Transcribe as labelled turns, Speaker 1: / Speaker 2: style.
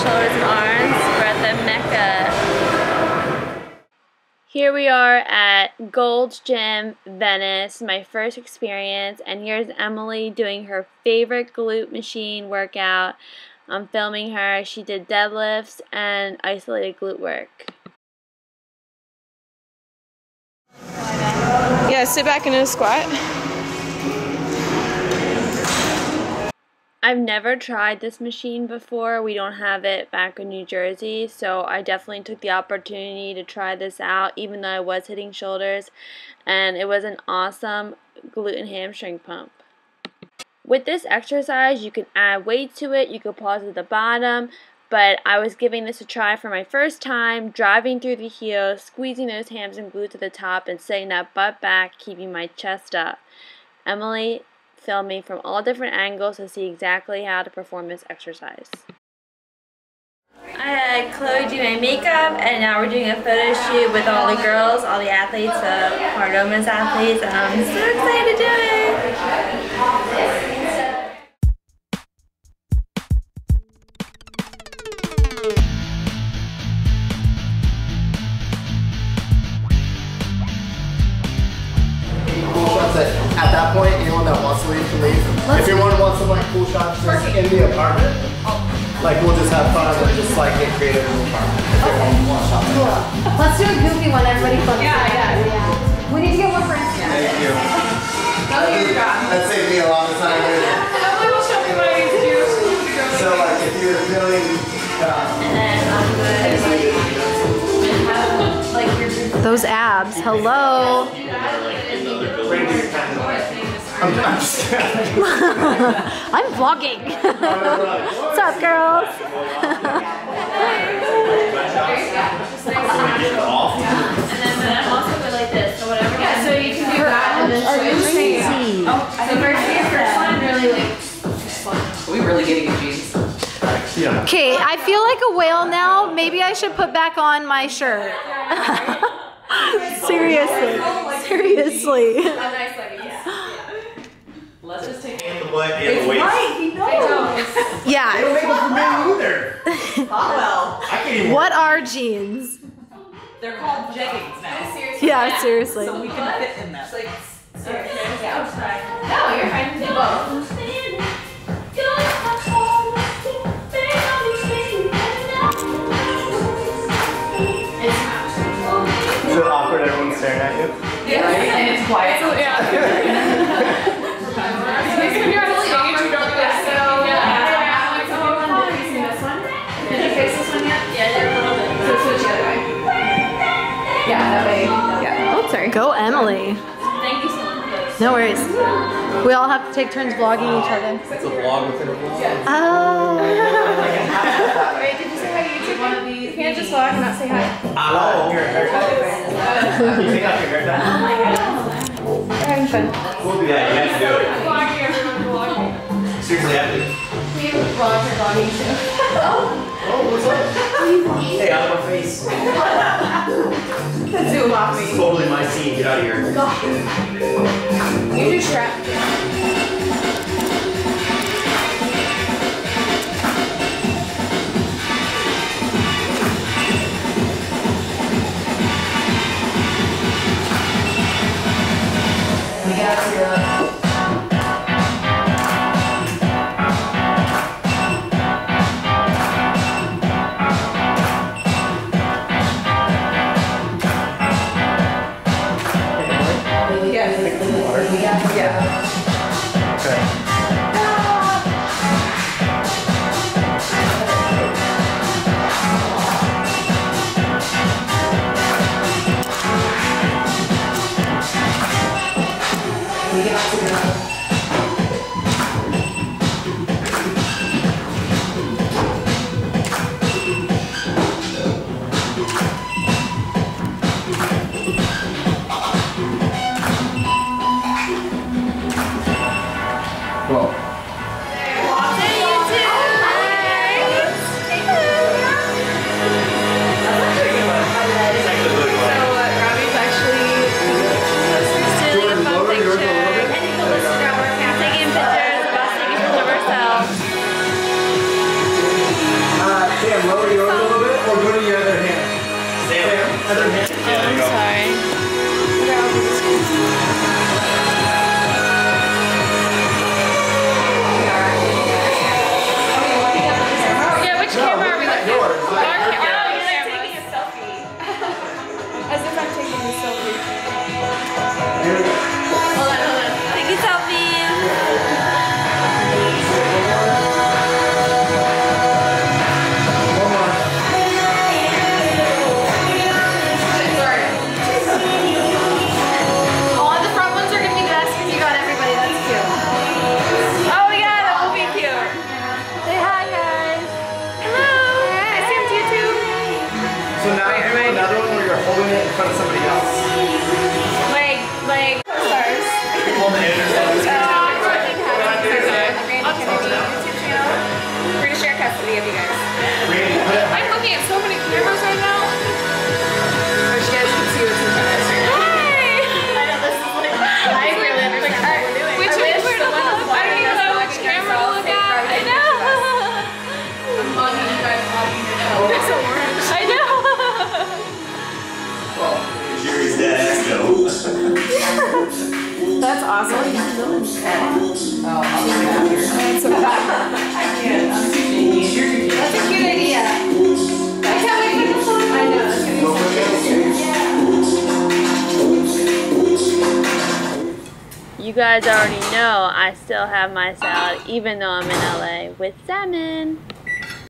Speaker 1: shoulders and arms. We're at the Mecca. Here we are at Gold's Gym, Venice, my first experience, and here's Emily doing her favorite glute machine workout. I'm filming her. She did deadlifts and isolated glute work.
Speaker 2: Yeah, sit back into a squat.
Speaker 1: I've never tried this machine before. We don't have it back in New Jersey, so I definitely took the opportunity to try this out, even though I was hitting shoulders, and it was an awesome glute and hamstring pump. With this exercise, you can add weight to it, you can pause at the bottom, but I was giving this a try for my first time, driving through the heels, squeezing those hams and glutes to the top, and sitting that butt back, keeping my chest up. Emily filmed me from all different angles to see exactly how to perform this exercise. I had Chloe do my makeup, and now we're doing a photo shoot with all the girls, all the athletes, Pardomas athletes, and I'm so excited to do it!
Speaker 3: At that point, anyone that wants to leave can leave. If anyone wants some like cool shots just in the apartment, like we'll just have fun and just like get creative in the apartment. If anyone wants shots like that.
Speaker 4: Let's do a goofy one, everybody fun. Yeah. We need to get one for Instagram.
Speaker 3: Thank you. That saved me a lot of time.
Speaker 2: Emily will show me what I need to do.
Speaker 3: So like if you're feeling
Speaker 4: Those abs, hello.
Speaker 3: I'm just
Speaker 4: I'm vlogging. What's up, girls?
Speaker 1: And then I'm also good like this, so whatever.
Speaker 2: Yeah, so you can do that and then
Speaker 4: Crazy.
Speaker 2: so first one really like. Are we really getting in jeans?
Speaker 4: Okay, I feel like a whale now. Maybe I should put back on my shirt. Seriously.
Speaker 2: Let's just take it.
Speaker 3: the butt and the waist.
Speaker 2: He knows.
Speaker 4: Yeah.
Speaker 3: They don't make them for me either.
Speaker 2: Well,
Speaker 3: I can't even.
Speaker 4: What are jeans?
Speaker 2: they're called jeggings now.
Speaker 4: Yeah, seriously.
Speaker 2: So we can fit in them. Like, seriously. Yeah. No, you're fine to do both.
Speaker 3: Is it awkward everyone's staring at you?
Speaker 2: Yeah, and it's quiet. So, yeah. When you're on the stage, you don't get so. Did you fix this one yet?
Speaker 1: Yeah, a little bit.
Speaker 2: So switch the other way. Yeah, that way. Yeah. Oh, sorry.
Speaker 4: Go, Emily.
Speaker 1: Thank you so much.
Speaker 4: No worries. We all have to take turns vlogging each other.
Speaker 3: It's a vlog within a vlog.
Speaker 4: Oh.
Speaker 2: Wait, did you say hi to YouTube? One of these. You can't just vlog and not say hi.
Speaker 3: Oh, your haircut. You take off your haircut?
Speaker 2: We're having fun.
Speaker 3: We'll do that. You have to do it.
Speaker 2: Vlogging, everyone's vlogging.
Speaker 3: Seriously, have to.
Speaker 2: We vlog her vlogging too.
Speaker 3: Oh, what's up? Hey, out of my face.
Speaker 2: Zoom off me.
Speaker 3: This is totally my scene. Get out of here.
Speaker 2: You do strap.
Speaker 3: We got to.
Speaker 2: Yeah.
Speaker 3: So now do another one where you're holding it in front of somebody else.
Speaker 2: Like stars.
Speaker 3: Hold the internet.
Speaker 2: We're gonna share custody of you guys.
Speaker 3: Randy, put it
Speaker 2: I'm looking at so many cameras right now. I wish you guys could see what's in front of us right now. I know this is like, I really understand what we're doing.
Speaker 1: Which one to look? I don't even know which camera to look at. I know.
Speaker 2: I'm vlogging you guys vlogging yourself. It's so orange.
Speaker 1: I know.
Speaker 5: Jerry's dad, no.
Speaker 2: That's awesome. Oh, I'll leave it out here. That's I can't. I'm too shaky. That's a cute idea. I can't wait for the phone. I know. That's gonna be so
Speaker 1: You guys already know I still have my salad even though I'm in LA with salmon.